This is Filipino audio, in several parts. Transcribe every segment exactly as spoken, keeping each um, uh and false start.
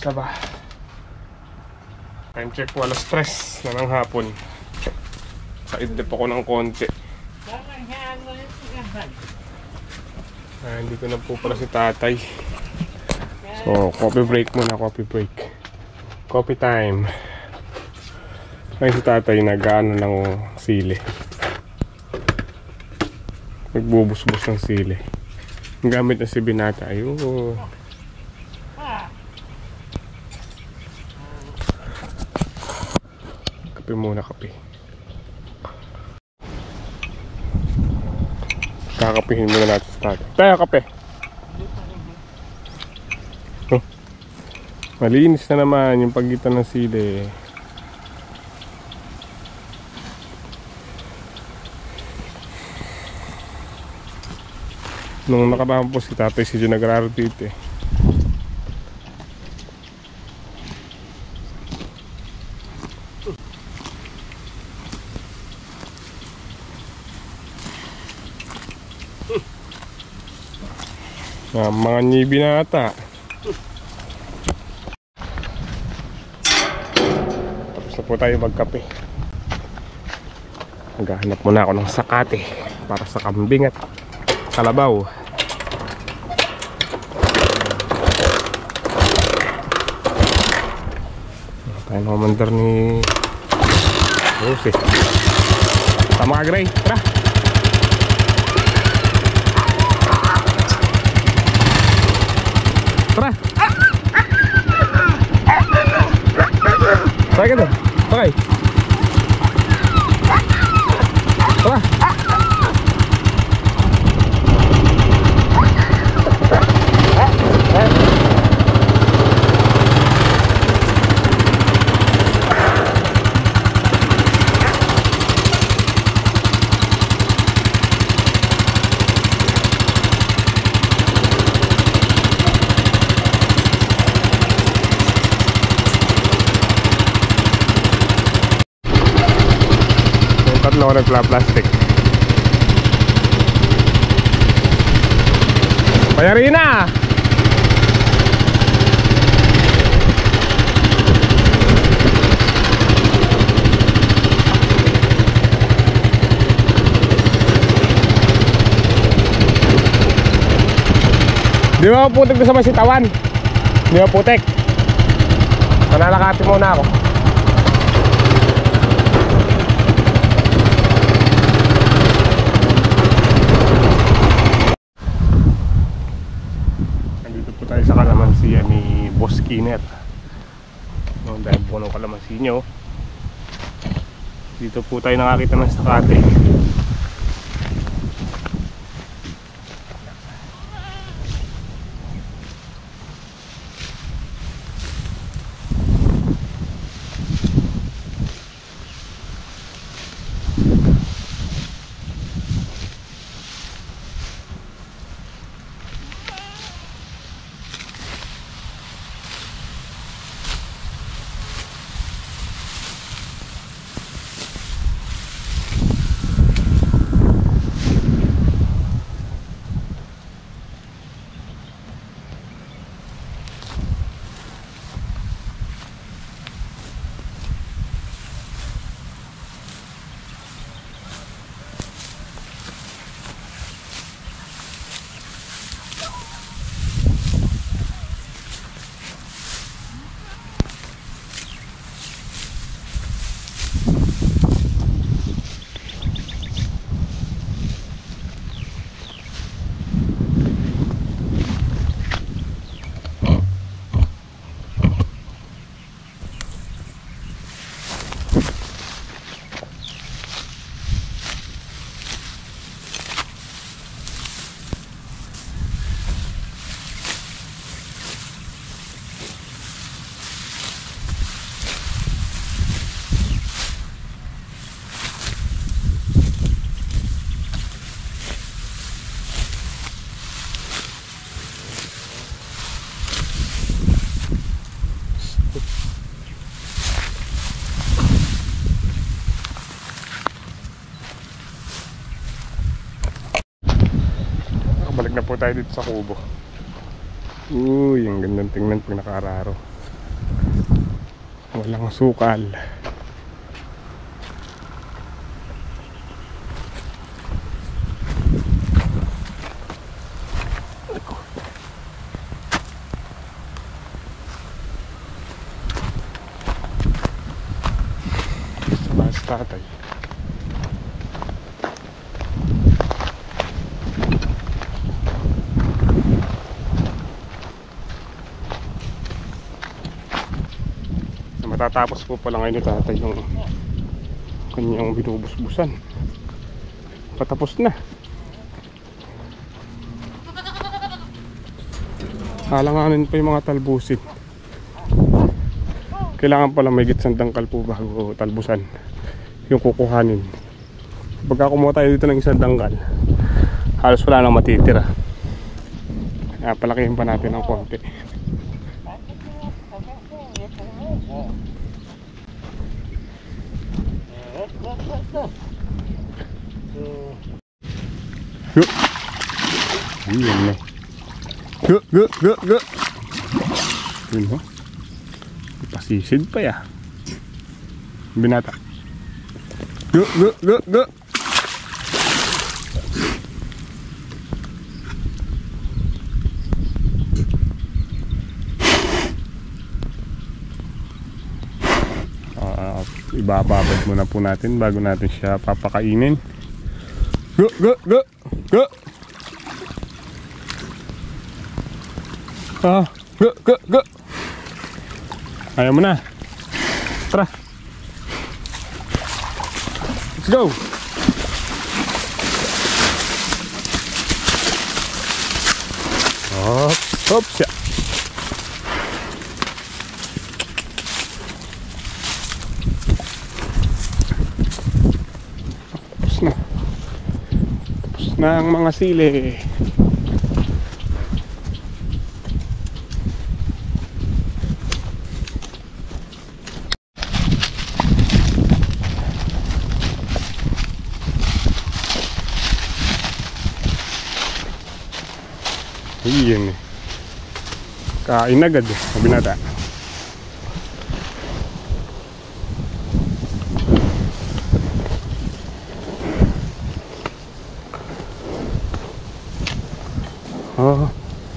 na ba? Time check po, alas tres na ng hapon. Kaidlip ako ng konti. Ah, hindi ko na po pala si tatay. So, coffee break muna, coffee break. Coffee time. Ay, si tatay nag-ano ng sili. Nagbubus-bus ng sili. Ang gamit na si binata. Ayun. Kape muna, kape. Kakapihin muna natin sa tatay. Tayo, kape. Oh. Malinis na naman yung pagitan ng sili. Nung nakaraan po si tatay, si Jun nagraro dito eh. Ah, mga nyibi na ata. Tapos na po tayo magkape. Maghahanap muna ako ng sakate para sa kambing at kalabaw. Tayo na kumandar ni Rose. Tama ka, Gray. Tara. Tara. Tara ka doon. Okay. Tara. Tatlo ako nagpla-plastic. Bayari na! Di ba putik sa masitawan? Di ba putik? Manalakati muna ako. Tayo sa kalamansiya ni Boss Kiner. No, dahil po ng kalamansi nyo. Dito po tayo nakakita ng sakate. Balik na po tayo dito sa kubo. Uy, ang gandang tingnan pag nakaararo. walang sukal. Mas tatay. Matatapos po pala ngayon ni tatay yung kanyang binubusbusan. Patapos na. Halanganin pa yung mga talbusin. Kailangan pala may gitsang dangkal po bago talbusan yung kukuhanin. Pagka kumuha tayo dito ng isang dangkal, halos wala nang matitira. Kaya palakihin pa natin ng konti. Go. Yun na. Go, go, go, go. Yun ho. Pasisid pa ya. Binata. Go, go, go, go. Uh, ibababad muna po natin bago natin siya papakainin. Go, go, go, go. Ah, go, go, go. Ayaw mo na. Tara. Let's go. Hop, hop siya. Tapos na. Tapos na ang mga sili. Iyan eh. Kain agad eh. Sabi nata. Oh.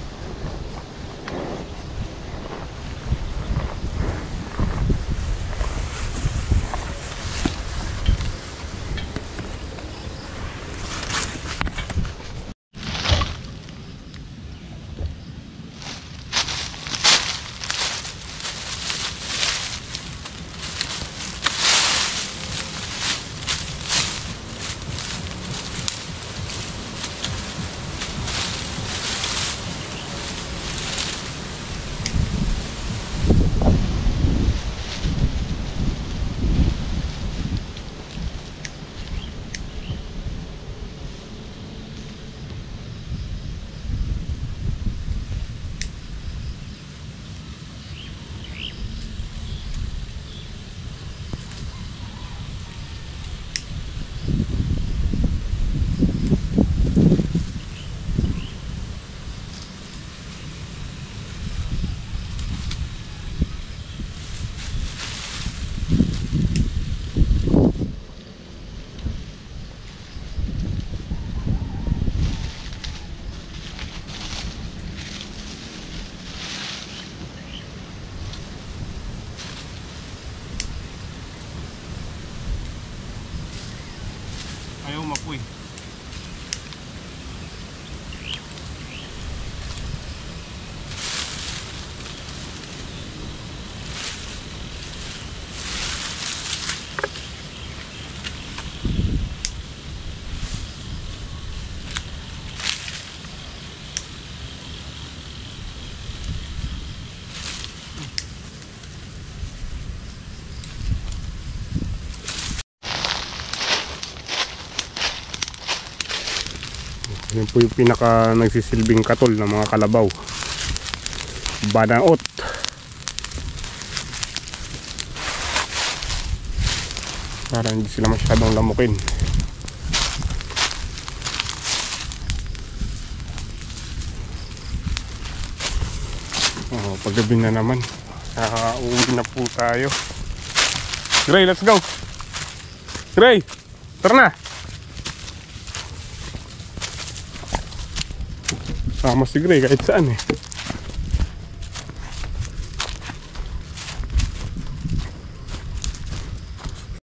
Ayaw mapuy. Yan po yung pinaka nagsisilbing katol ng mga kalabaw. Banaot. Para hindi sila masyadong lamukin. Oh, paggabi na naman. Uh, Pauwi na po tayo. Gray, let's go! Gray! Tara na! Sama si Gray kahit saan eh.